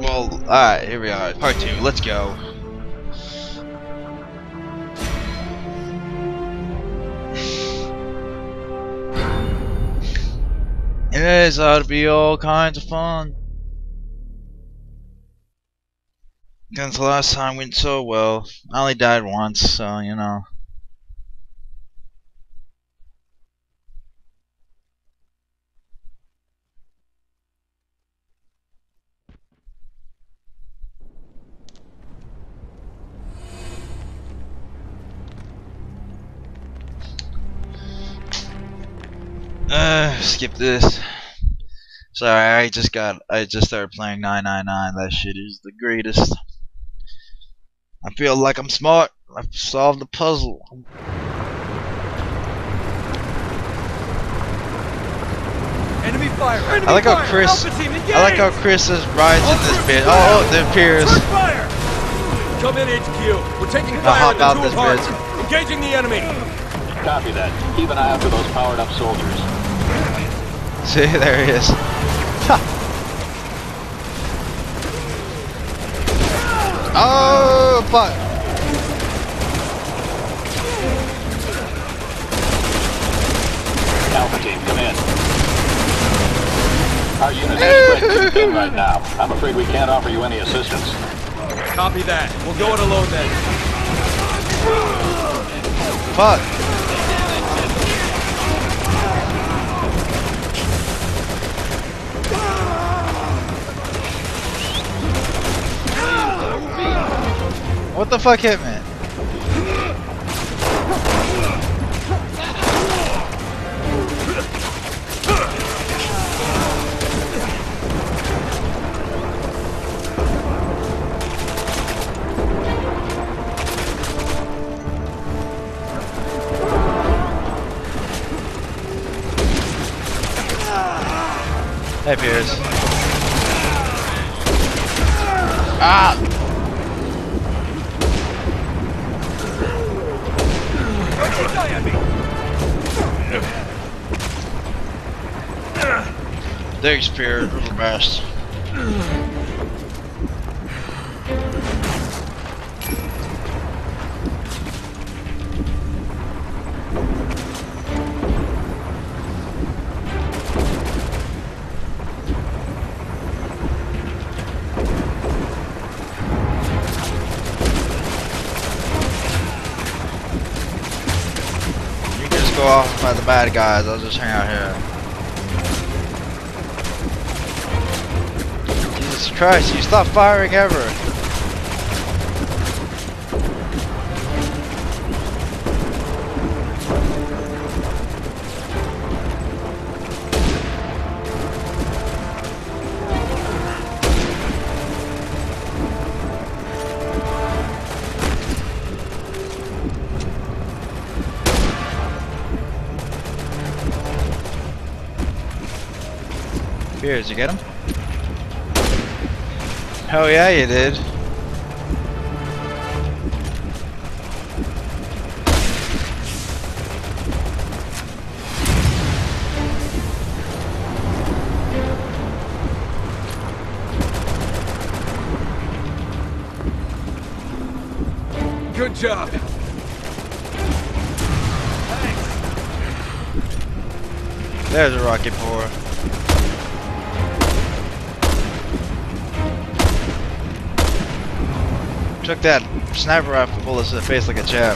Well, alright, here we are. Part 2, let's go. It is ought to be all kinds of fun. Since the last time went so well. I only died once, so you know. Skip this. Sorry, I just started playing 999. That shit is the greatest. I feel like I'm smart. I've solved the puzzle. Enemy fire! Enemy I like how fire! Chris is rides in this bit. Down. Oh, there appears. Fire! Come in, HQ. We're taking I'll fire hop at the out Jewel this Park. bit. Engaging the enemy. Copy that. Keep an eye out for those powered-up soldiers. See, there he is. Oh, fuck. Alpha team, come in. Our unit is spread too thin right now. I'm afraid we can't offer you any assistance. Copy that. We'll go it alone then. Fuck. What the fuck hit me? Hey, Piers. Ah! Thanks, Piers. You're the best. Go off by the bad guys. I'll just hang out here. Jesus Christ, you stop firing ever. Piers, you get him? Hell yeah, you did. Good job. There's a rocket pour. Took that sniper rifle bullet to the face like a champ.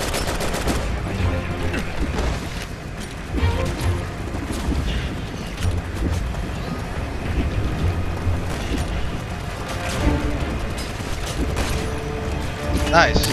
Nice.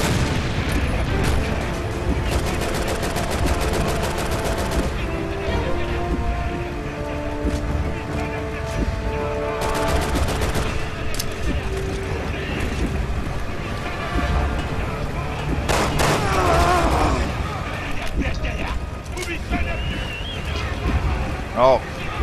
Oh.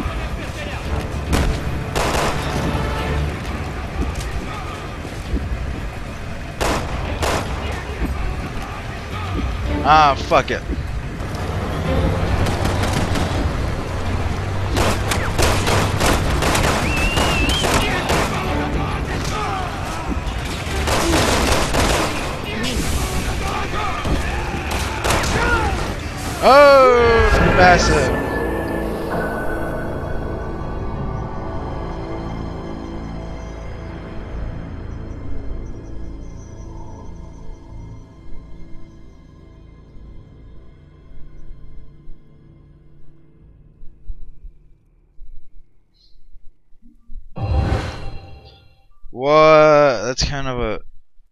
Ah, fuck it. massive. What? That's kind of a...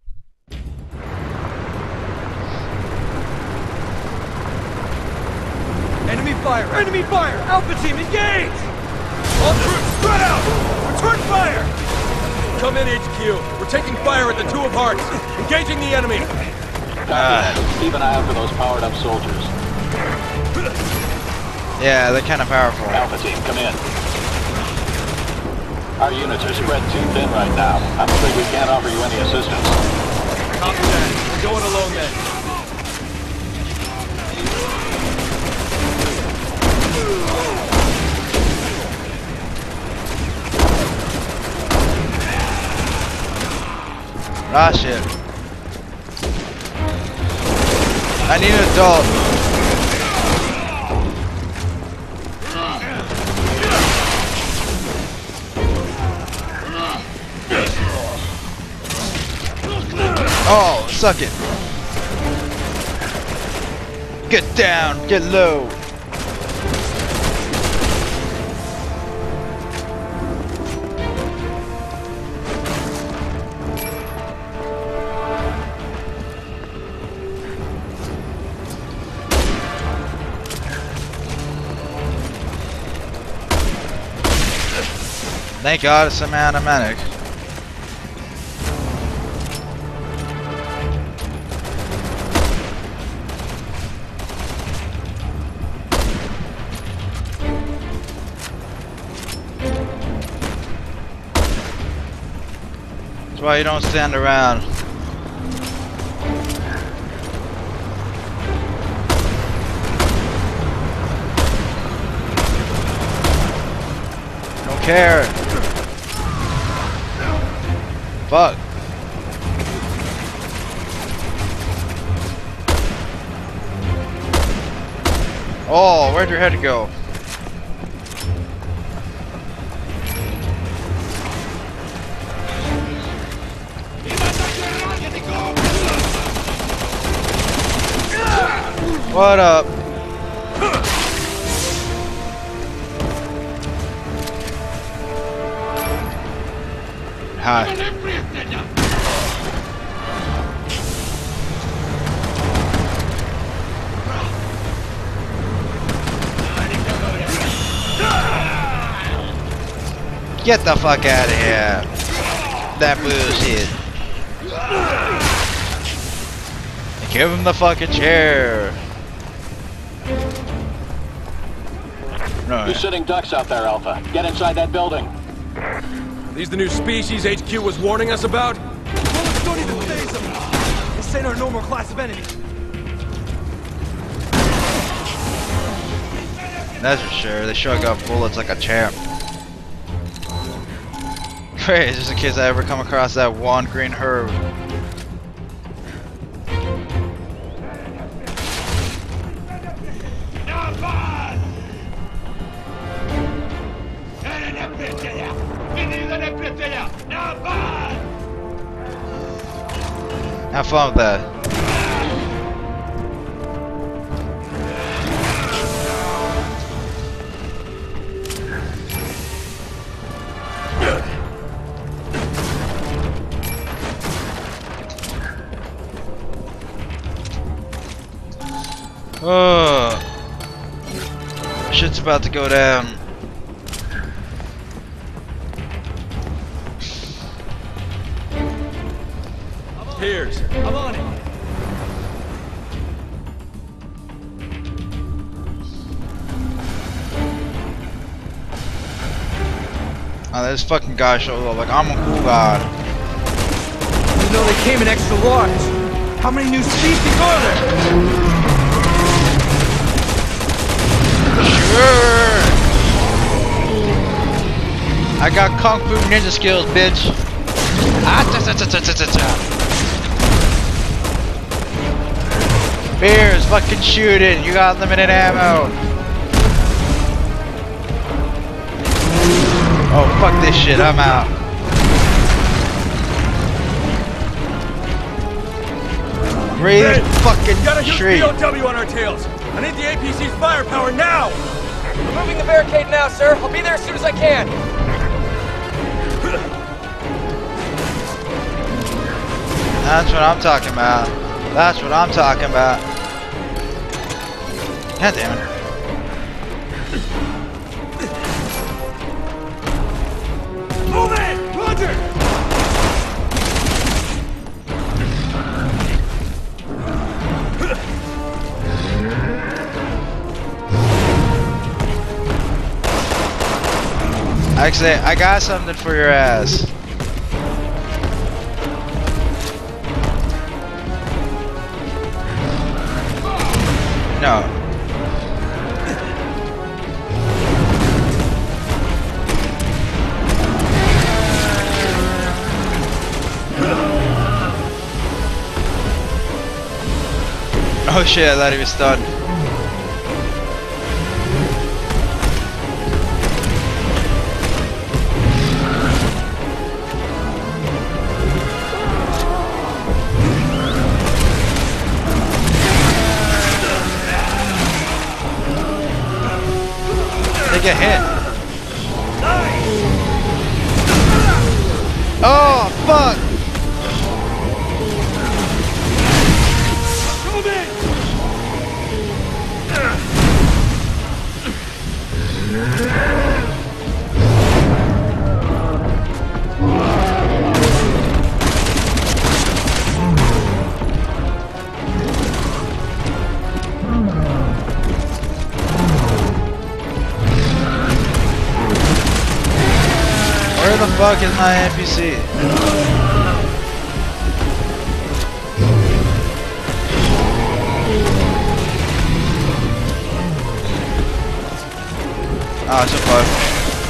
Enemy fire! Enemy fire! Alpha team, engage! All troops, spread out! Return fire! Come in, HQ. We're taking fire at the Two of Hearts. Engaging the enemy. Copy that. Keep an eye out for those powered-up soldiers. Yeah, they're kind of powerful. Alpha team, come in. Our units are spread too thin right now. I'm afraid we can't offer you any assistance. Copy that. We're going alone then. Ah, shit. I need an adult. Oh, suck it. Get down, get low. Thank God it's some automatic. That's why you don't stand around. Don't care. Fuck. Oh, where'd your head go? What up? Hi. Get the fuck out of here. That bullshit. Give him the fucking chair. No. You're sitting ducks out there, Alpha. Get inside that building. These the new species HQ was warning us about? Bullets don't even phase them. This ain't our normal class of enemy. That's for sure. They sure got bullets like a champ. Great, just in case I ever come across that one green herb. Have fun with that. Oh, shit's about to go down. Here's. I'm on it. Oh, this fucking guy shows up like I'm a cool guy. You know they came in extra large. How many new species are there? Sure. I got kung fu ninja skills, bitch. Ah, ta ta ta ta ta ta ta. Beers, fucking shoot it. You got limited ammo. Oh, fuck this shit, I'm out. Raise fucking Got a huge tree. BOW on our tails. I need the APC's firepower now. Removing the barricade now, sir. I'll be there as soon as I can. That's what I'm talking about. That's what I'm talking about. God damn it. Move it! Roger! Actually, I got something for your ass. No. Oh shit, I thought he was stunned. Take a hit. Oh, fuck! Move it! Where the fuck is my NPC? Oh, it's a bug.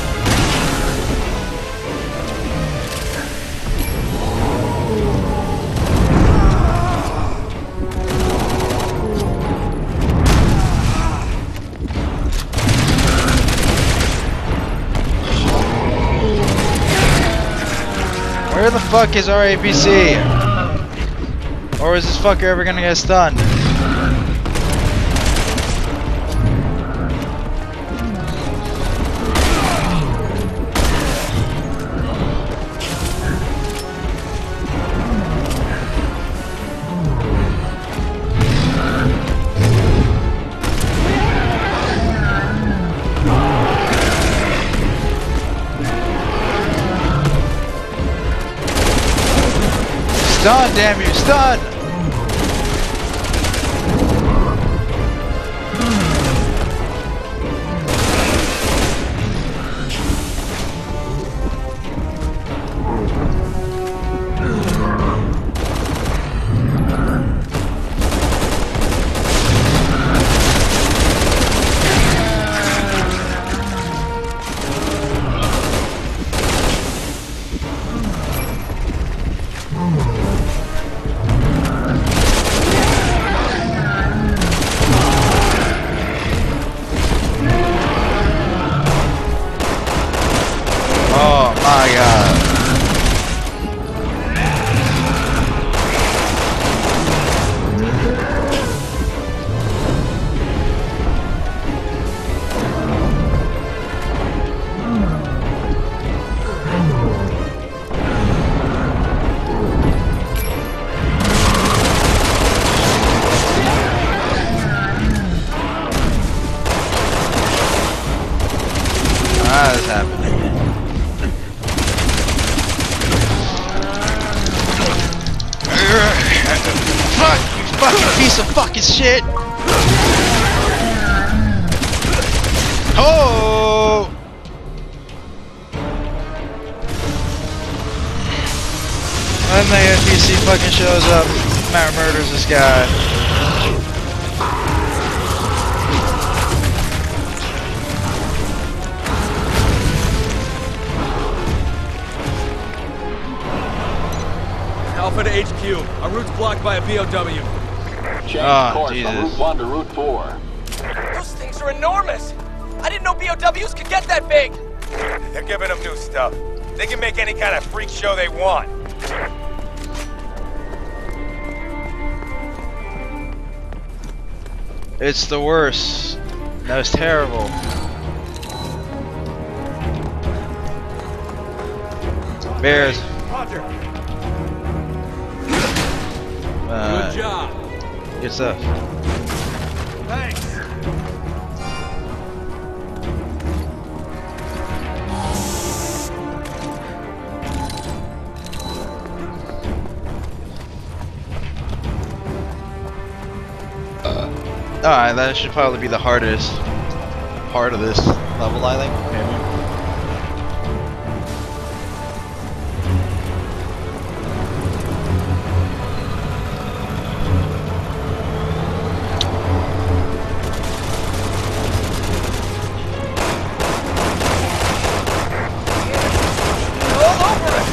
Where the fuck is our APC? Or is this fucker ever gonna get stunned? Stun, damn you, stun! Oh my god. What is happening? Fuck, you fucking piece of fucking shit! Oh! When the NPC fucking shows up, Matt murders this guy. Alpha to HQ. Our route's blocked by a BOW. Change course from Route 1 to Route 4. Those things are enormous. I didn't know BOWs could get that big. They're giving them new stuff. They can make any kind of freak show they want. It's the worst. That was terrible. Bears. Hunter, good job. Good stuff. Thanks. Alright, that should probably be the hardest part of this level, I think. Maybe. All over it!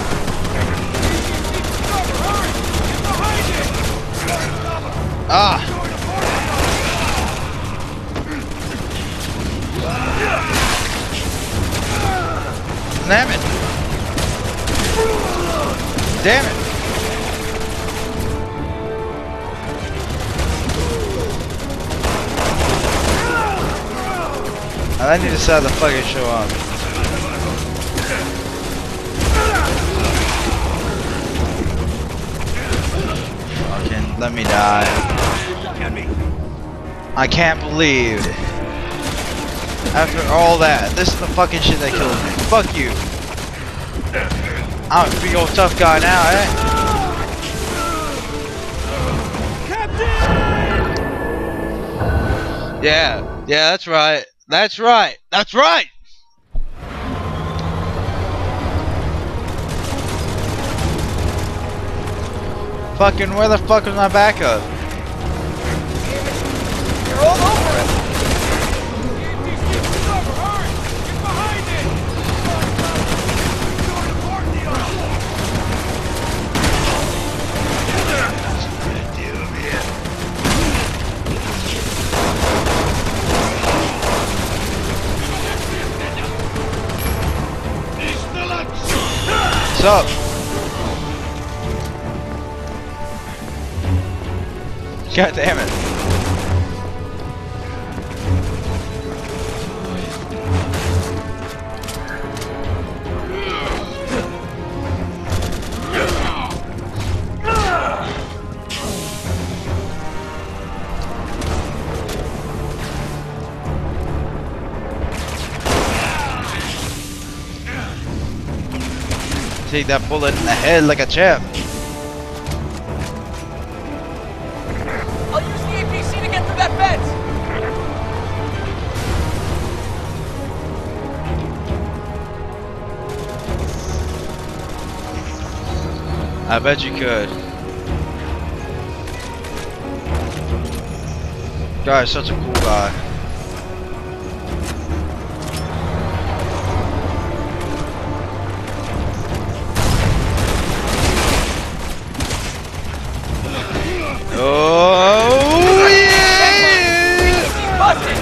Ah! Damn it! Damn it! I need to start the fucking show up. Okay, let me die. I can't believe. After all that, this is the fucking shit that killed me. Fuck you. I'm a big old tough guy now, eh? Yeah, that's right. That's right. That's right. Fucking where the fuck is my backup? You're all over it! What's up? God damn it. Take that bullet in the head like a champ. I'll use the APC to get through that fence! I bet you could. Guy's such a cool guy. Oh yeah! Busted!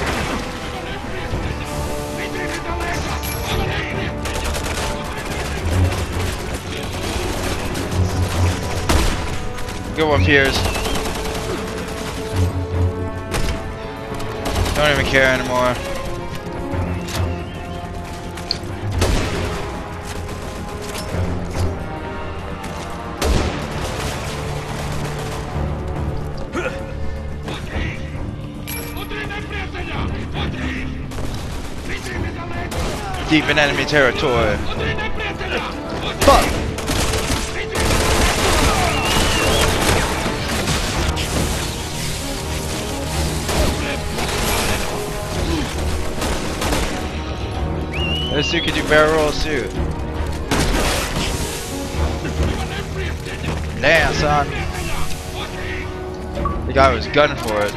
Good one, Piers. Don't even care anymore. Deep in enemy territory. Fuck! This dude could do barrel rolls too. Damn, son. The guy was gunning for it.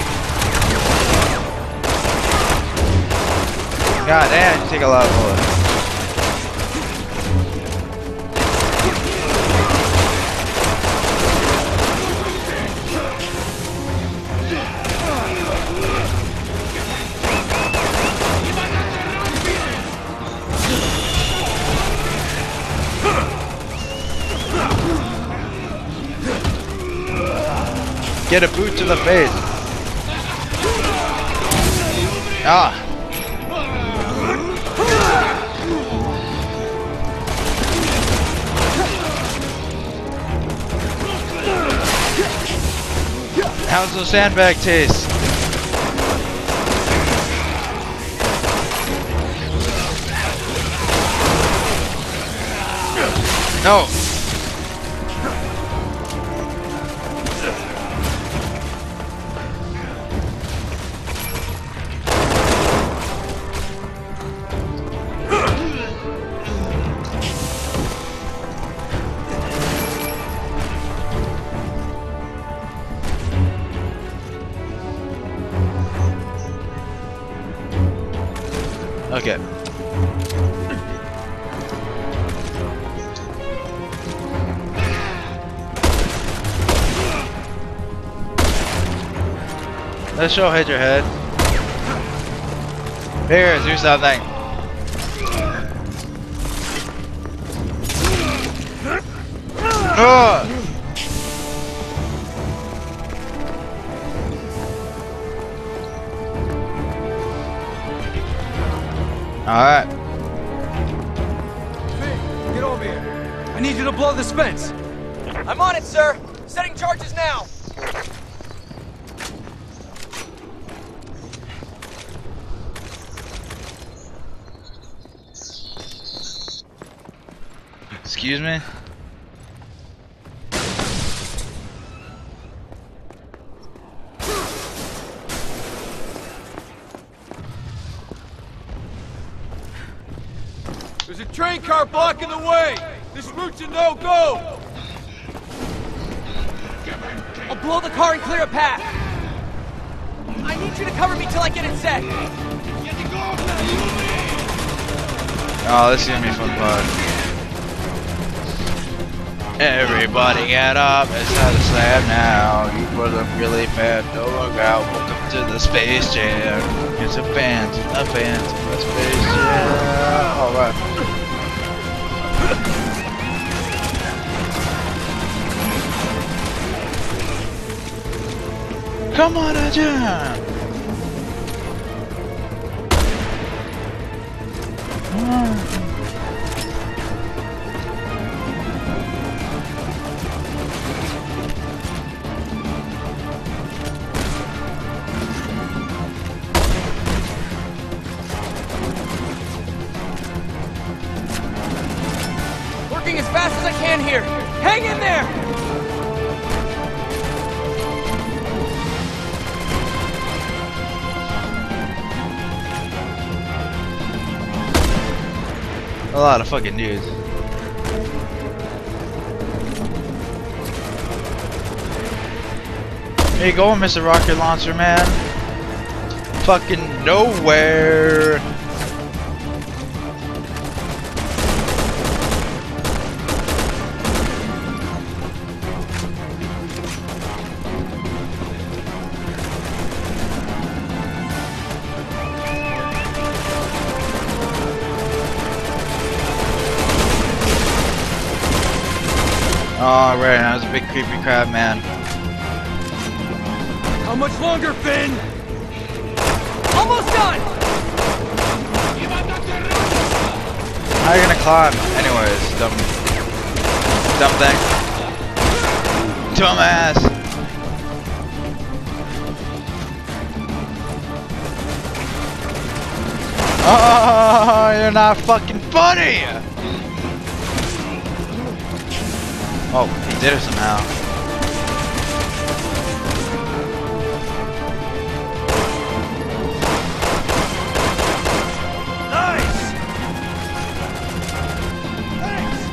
God damn, you take a lot of bullets. Get a boot to the face. Ah. How's the sandbag taste? No. Okay. Let's show hit your head. Here, do something. Oh! Alright. Finn, get over here. I need you to blow this fence. I'm on it, sir. Setting charges now. Excuse me? There's a train car blocking the way. This route's a no-go. I'll blow the car and clear a path. I need you to cover me till I get it set. Oh, this is gonna be a fun part. Everybody get up, it's time to slam now. You put up really fast, no look out. Welcome to the Space Jam. It's a fans, the Space Jam. Alright. Come on, a jam! Working as fast as I can here. Hang in there! A lot of fucking dudes. There you go, Mr. Rocket Launcher Man. Fucking nowhere. Oh, right, that was a big creepy crab man. How much longer, Finn? Almost done! How are you gonna climb? Anyways, dumb thing. Dumbass! Oh, you're not fucking funny! Oh, he did it somehow. Nice! Thanks!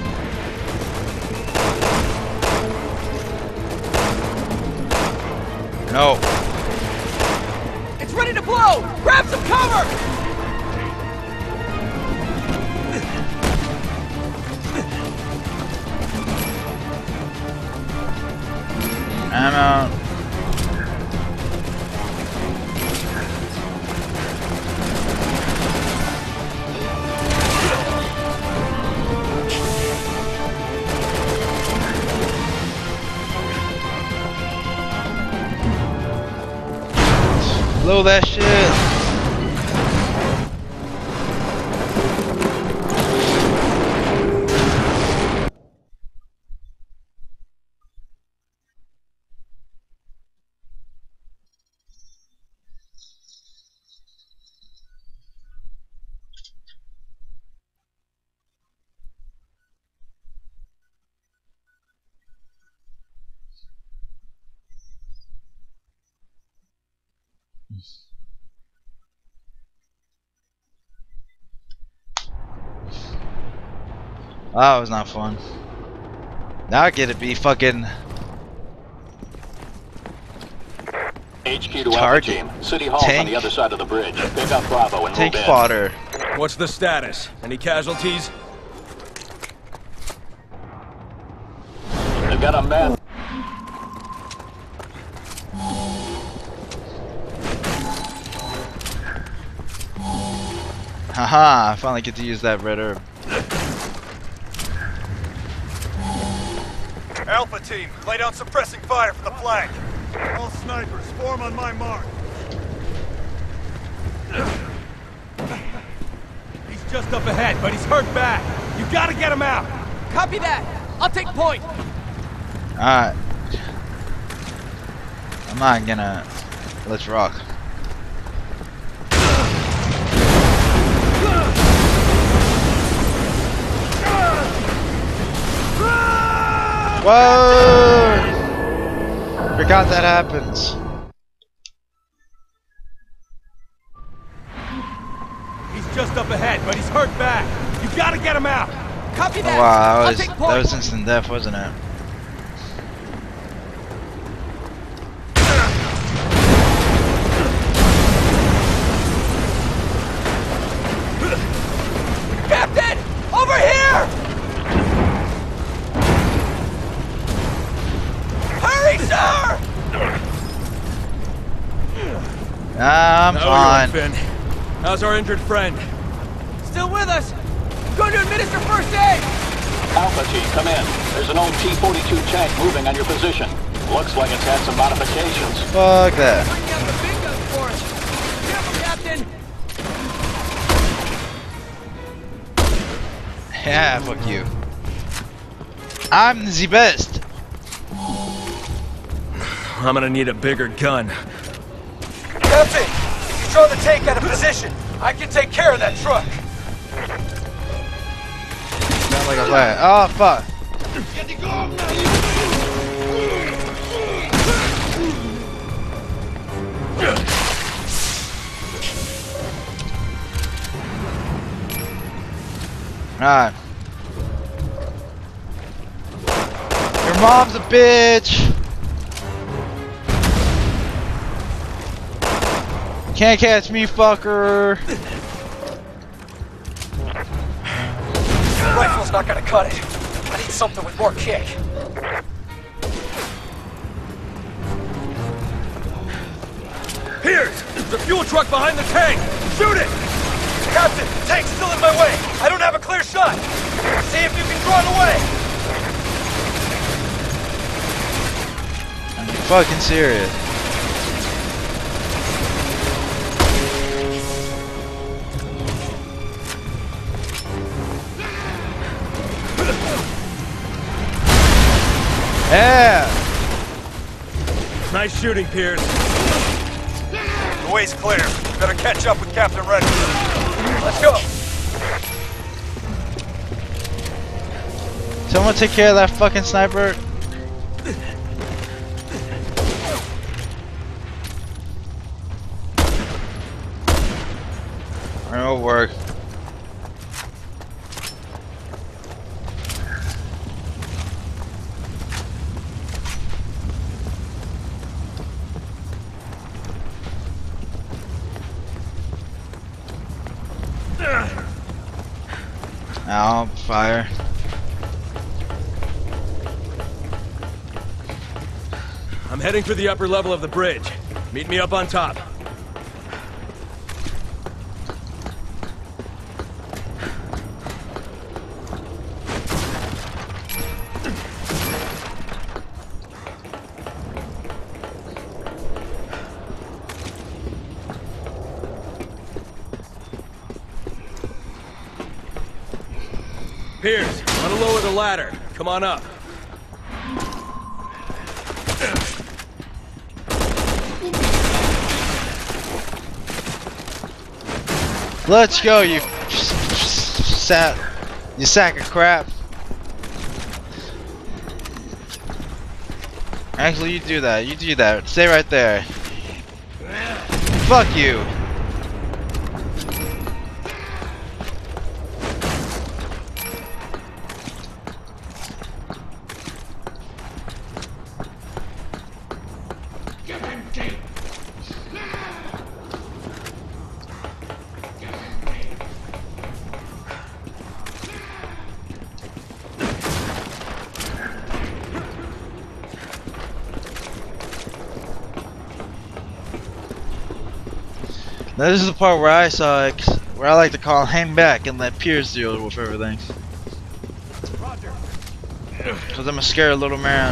No. It's ready to blow! Grab some cover! I'm out. Blow that shit. That was not fun. Now I get to be fucking HQ to Alpha target. Team. City Hall's on the other side of the bridge. Pick up Bravo and Tank move in. fodder. What's the status? Any casualties? They've got a man. Haha, I finally get to use that red herb. Alpha team, lay down suppressing fire from the flank. All snipers, form on my mark. He's just up ahead, but he's hurt bad. You gotta get him out. Copy that. I'll take point. Alright. I'm not gonna. Let's rock. Whoa! Forgot that happens. He's just up ahead, but he's hurt bad. You gotta get him out. Copy Oh, that. wow, I'll take that point. was instant death, wasn't it? Captain! Over here! Hurry, sir! I'm How fine. are you, Finn? How's our injured friend? Still with us. I'm going to administer first aid. Alpha Team, come in. There's an old T-42 tank moving on your position. Looks like it's had some modifications. Fuck that. Bring out the big guns for us. Careful, Captain. Yeah, fuck you. I'm the best. I'm gonna need a bigger gun. Captain, if you draw the tank out of position, I can take care of that truck. Not like a flag. Oh fuck. Alright. Your mom's a bitch. Can't catch me, fucker. Rifle's not gonna cut it. I need something with more kick. Here! The fuel truck behind the tank! Shoot it! Captain, tank's still in my way. I don't have a clear shot. See if you can draw it away. Are you fucking serious? Yeah! Nice shooting, Pierce. The way's clear. Better catch up with Captain Reddy. Let's go. Someone take care of that fucking sniper. It'll work. Ow, fire. I'm heading for the upper level of the bridge. Meet me up on top. Pierce, want to lower the ladder. Come on up. Let's go, you sack of crap. Actually, you do that. You do that. Stay right there. Fuck you. Now this is the part where I saw it, where I like to call hang back and let Pierce deal with everything. Cause I'm a scared little man.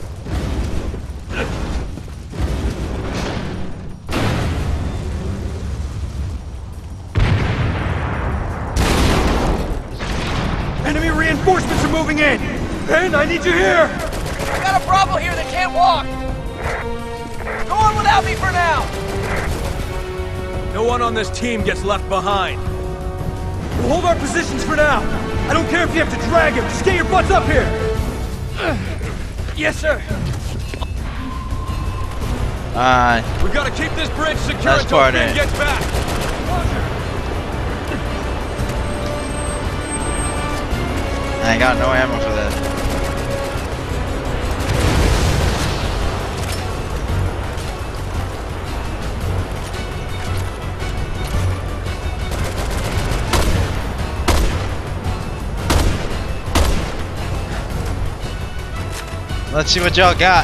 Enemy reinforcements are moving in! Ben, I need you here! I got a Bravo here that can't walk! Go on without me for now! No one on this team gets left behind. We'll hold our positions for now. I don't care if you have to drag him. Just get your butts up here. Yes, sir. We gotta keep this bridge secure until Ben gets back. I ain't got no ammo for that. Let's see what y'all got.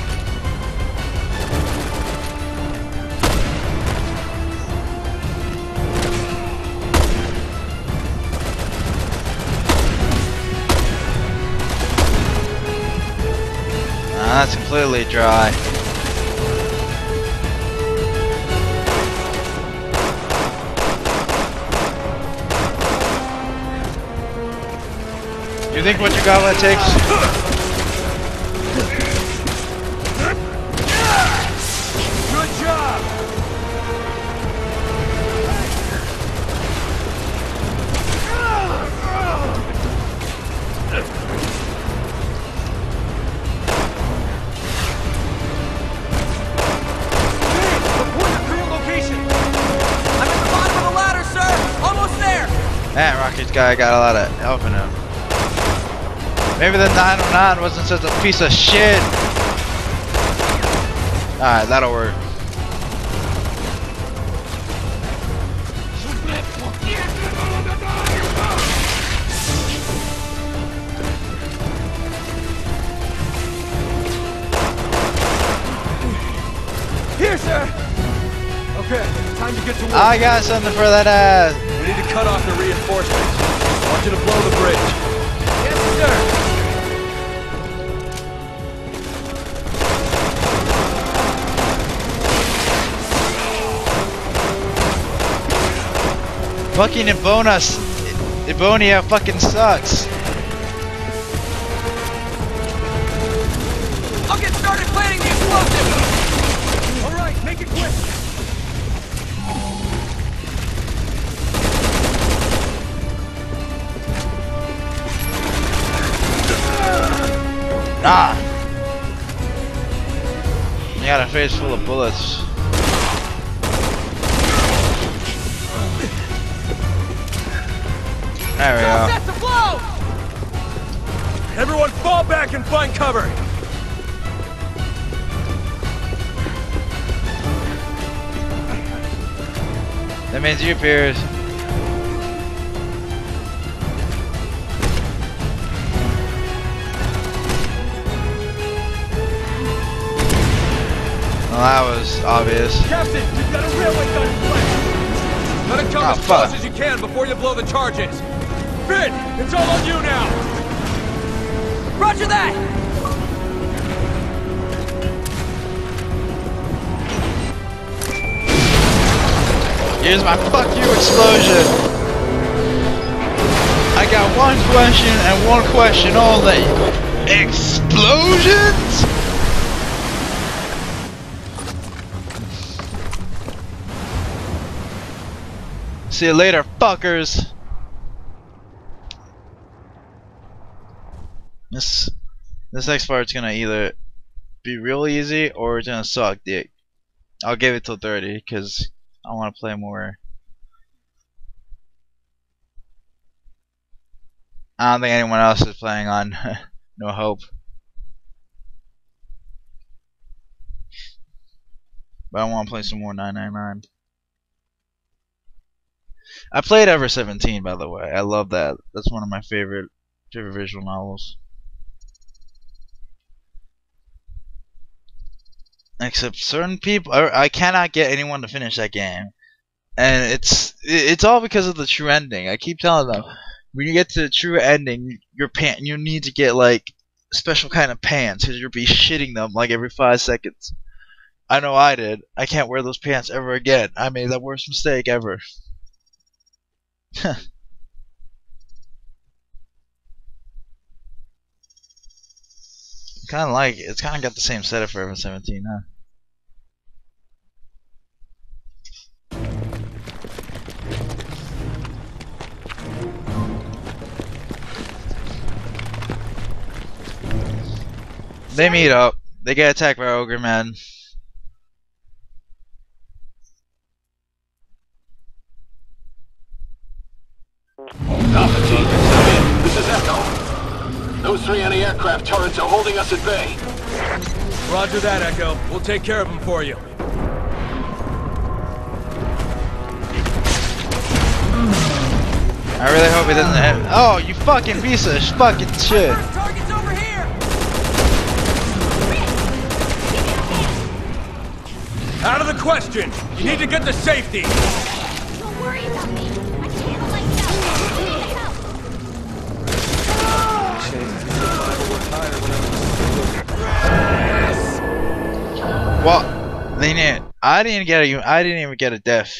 That's completely dry. You think what you got what it takes? Man, Rocky's guy got a lot of help in him. Maybe the 909 wasn't such a piece of shit. Alright, that'll work. Here, sir! Okay, time to get to work. I got something for that ass. We need to cut off the reinforcements. I want you to blow the bridge. Yes, sir! Fucking Ebonia fucking sucks. I'll get started planting the explosive! Alright, make it quick! Nah. You got a face full of bullets. There we go. Set to blow! Everyone fall back and find cover! That means you, Pierce. Well, that was obvious. Captain, you've got a railway gun in place! Let it come as fuck. close as you can before you blow the charges! Finn, it's all on you now! Roger that! Here's my fuck you explosion. I got one question and one question only. Explosions? See you later, fuckers. This next part's gonna either be real easy or it's gonna suck dick. I'll give it till 30 because I want to play more. I don't think anyone else is playing on No Hope. But I want to play some more 999. I played Ever 17, by the way. I love that. That's one of my favorite visual novels. Except certain people, I cannot get anyone to finish that game, and it's all because of the true ending. I keep telling them, when you get to the true ending, you need to get like special kind of pants because you'll be shitting them like every 5 seconds. I know I did. I can't wear those pants ever again. I made the worst mistake ever. Kind of like it's kind of got the same setup for Ever 17, huh? They meet up. They get attacked by Ogre Man. Alpha team, come in. This is Echo. Those 3 anti-aircraft turrets are holding us at bay. Roger that, Echo. We'll take care of them for you. I really hope he doesn't hit. Oh, you fucking piece of fucking shit. First target's over here! Out of the question! You need to get to safety! Don't worry about me. I can handle myself. You need help. Well, they didn't. I didn't even get a death.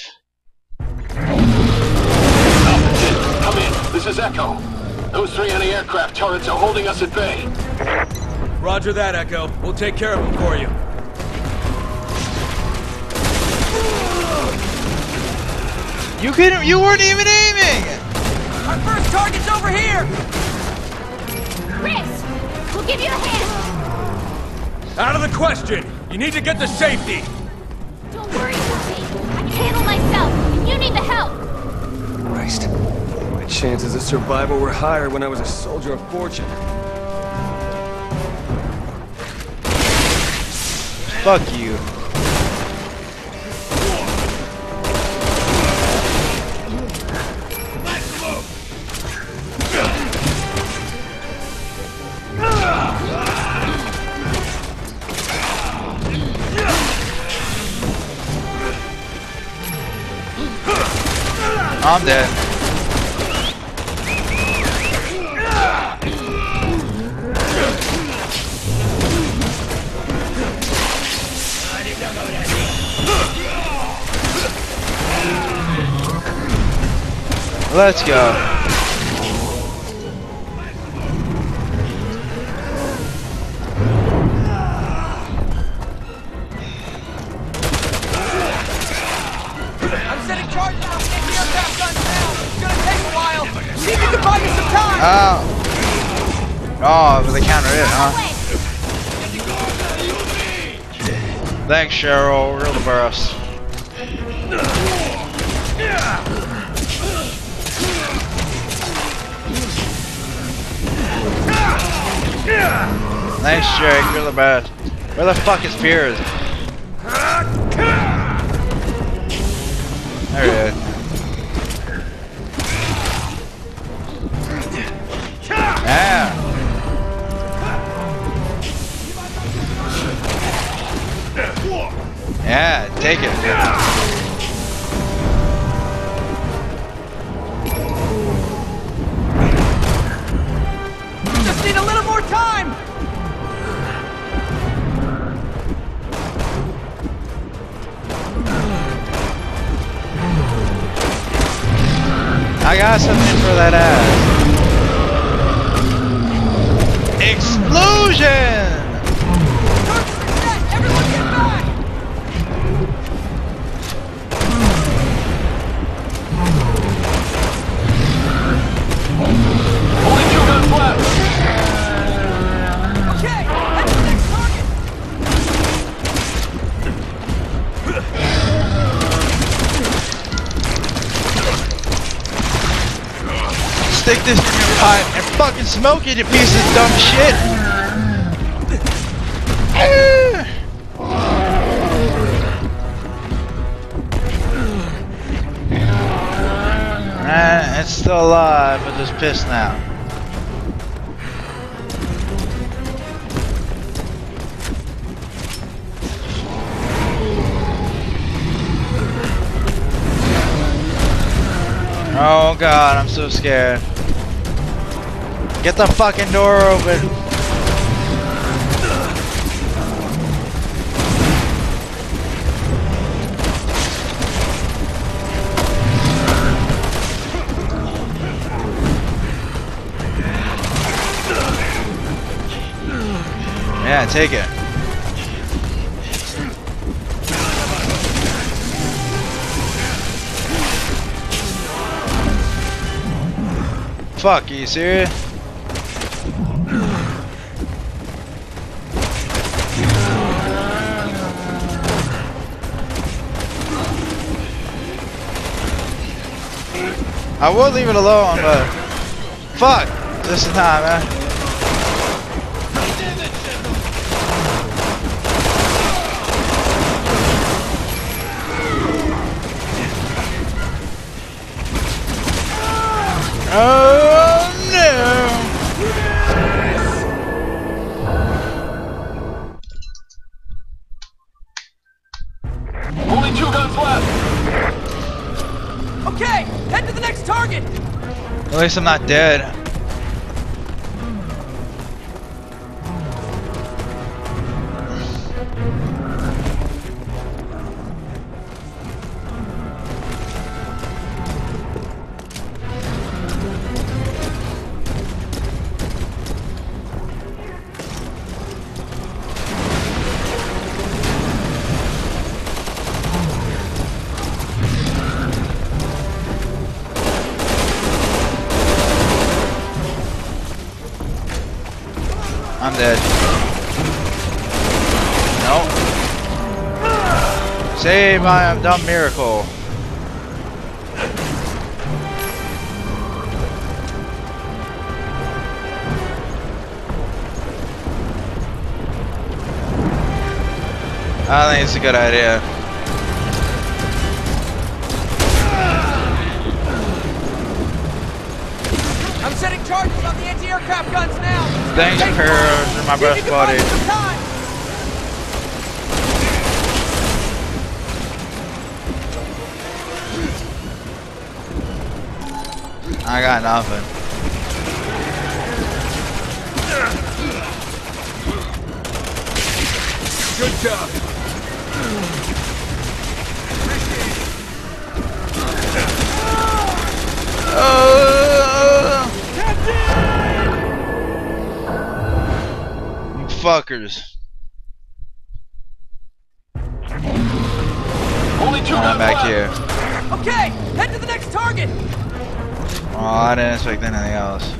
Alpha team, come in. This is Echo. Those 3 anti-aircraft turrets are holding us at bay. Roger that, Echo. We'll take care of them for you. You weren't even aiming! Our first target's over here! Chris, we'll give you a hand. Out of the question! You need to get to safety! Don't worry about me. I can handle myself. You need the help. Christ. My chances of survival were higher when I was a soldier of fortune. Fuck you. I'm dead. Let's go. I'm setting charge now! Get the aircraft guns down! It's gonna take a while! See if you can buy me some time! Oh, but they countered it, huh? Thanks, Cheryl. Real the burst. Nice, Jake. You're the best. Where the fuck is Piers? There he is. Yeah. Yeah, take it. Just need a little more time! I got something for that ass. explosion! Charges are set! Everyone get back! Only 2 guns left. Okay, head to the next target! Stick this in your pipe and fucking smoke it, you piece of dumb shit! It's still alive, but just pissed now. Oh god, I'm so scared. Get the fucking door open. Yeah, take it. Fuck, are you serious? I would leave it alone, but fuck, just in time, man. Oh no! Only 2 guns left. Okay, head to the next target! At least I'm not dead. I'm dead. Nope. Save by a dumb miracle. I think it's a good idea. I'm setting charges on the anti-aircraft guns now! Thanks, Take Perro, fire. for my See if breath you can buy body. me some time. I got nothing. Good job. You fuckers. Only 2 I'm guns back left. here. Okay, head to the next target! Oh, I didn't expect anything else.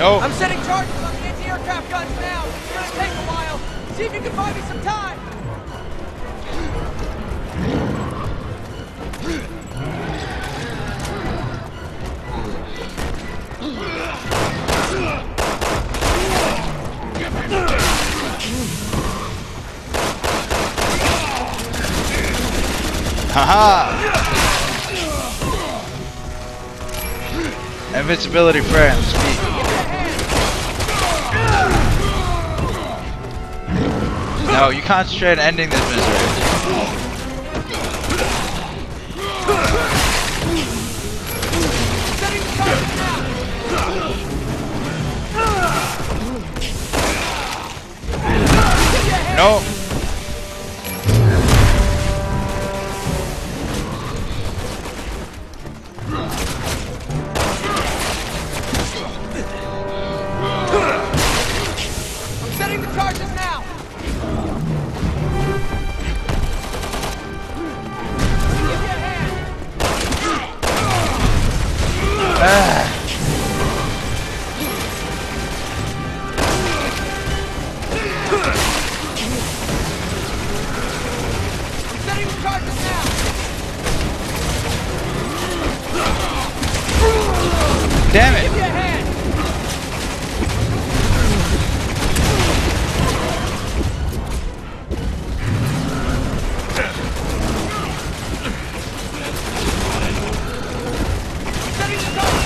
Oh. I'm setting charges on the anti-aircraft guns now. It's gonna take a while. See if you can buy me some time. Haha! Invincibility friends, meet. No, you concentrate on ending this misery. Setting the charges now. No. I'm setting the charges now. Give me a hand. I'm setting the charges now. Damn Give me it! a hand. Setting the charges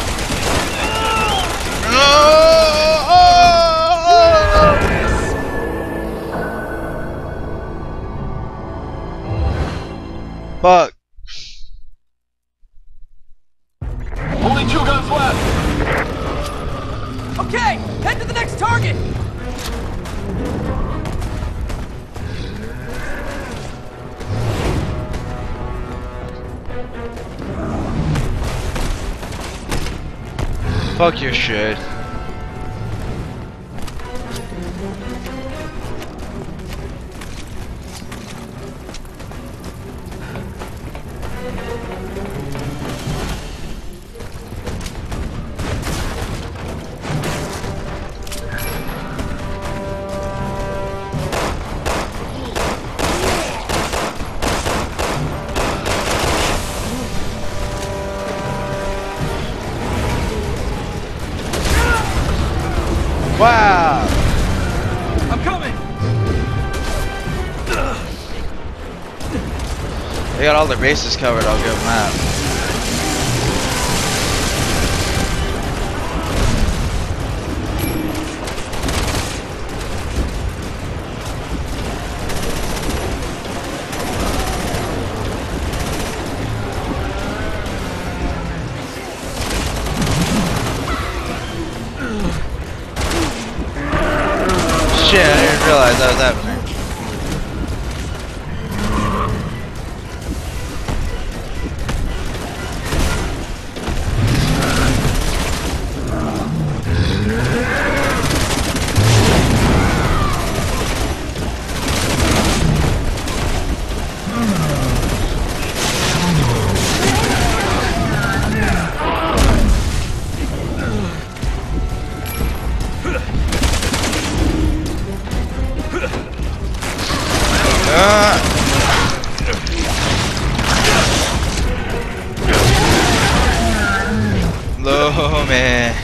Fuck. Only 2 guns left. Okay, head to the next target! Fuck your shit. Wow! I'm coming! They got all their bases covered, I'll give them that. Shit, I didn't realize that was happening. Low man.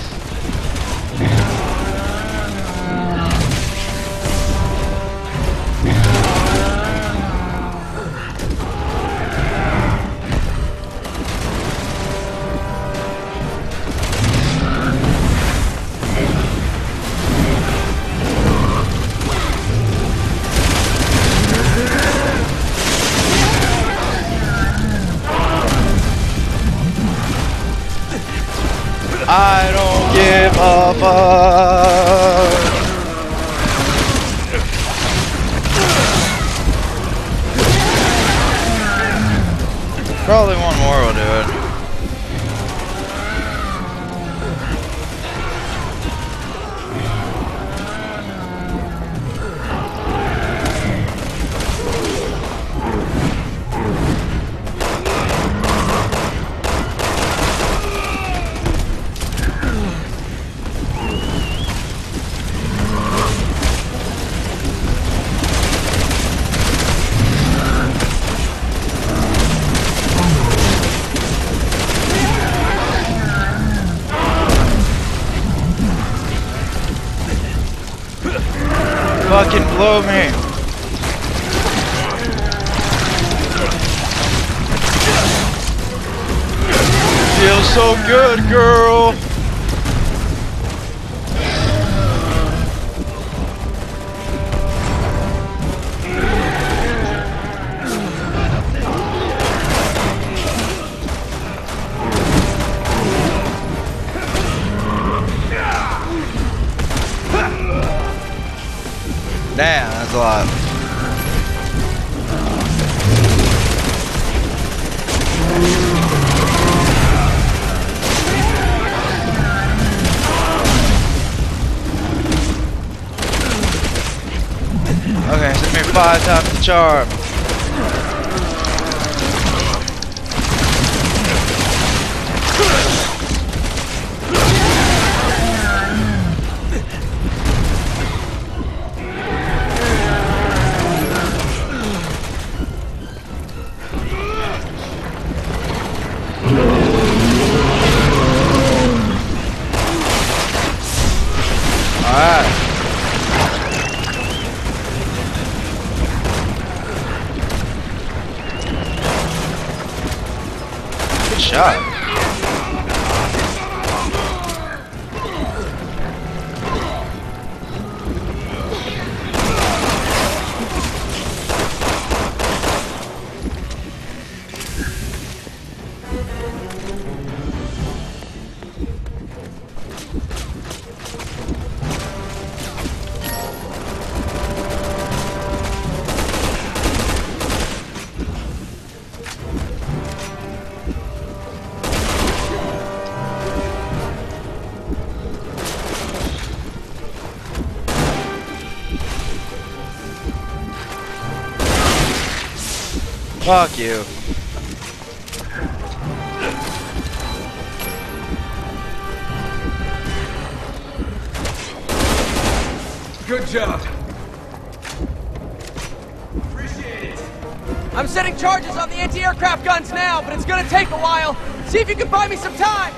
I don't give a fuck. Probably one more will do it. fucking blow me. Feels so good, girl. Damn, that's a lot. Okay, send me 5 times the charm. Alright. Good shot. Fuck you. Good job. I'm setting charges on the anti-aircraft guns now, but it's gonna take a while. See if you can buy me some time.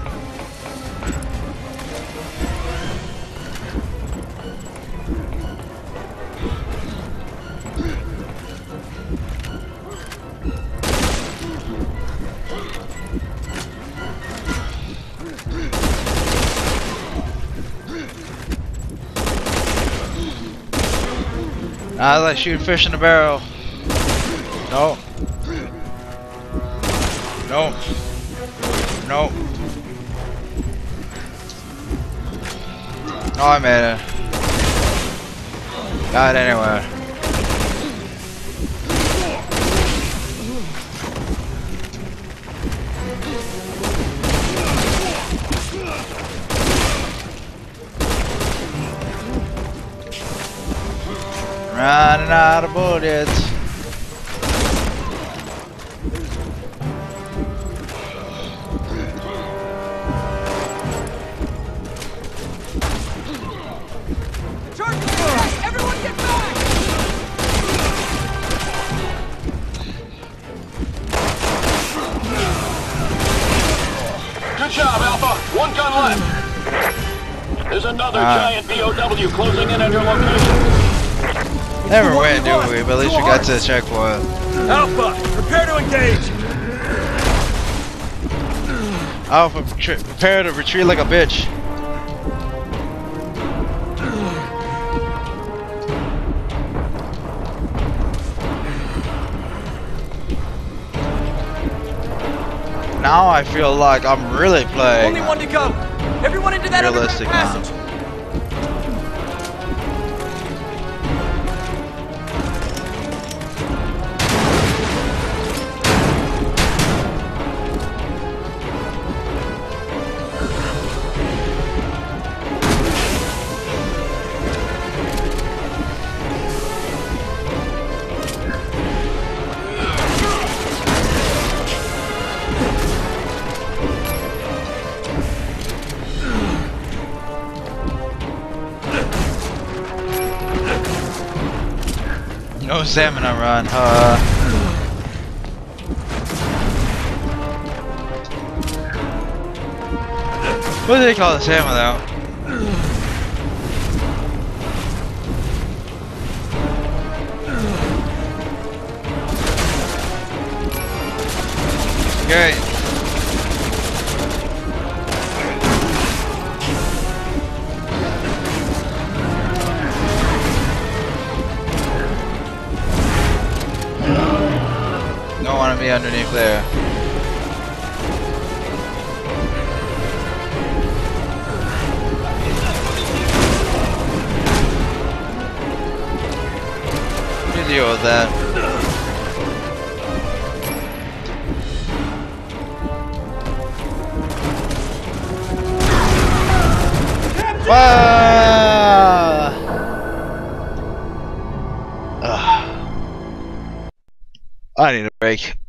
I like shooting fish in a barrel. No. No. No. Oh, I made it. Got it anyway. Running out of bullets. Charge the attack! Everyone get back! Good job, Alpha. One gun left. There's another giant BOW closing in on your location. Never win, do we? But at least we got to the checkpoint. Alpha, prepare to engage. Alpha, prepare to retreat like a bitch. Now I feel like I'm really playing. Only one to go. Everyone into that underground Realistic now. passage. No stamina run, What do they call the stamina though? Okay. Don't want to be underneath there. You deal with that. I need a break.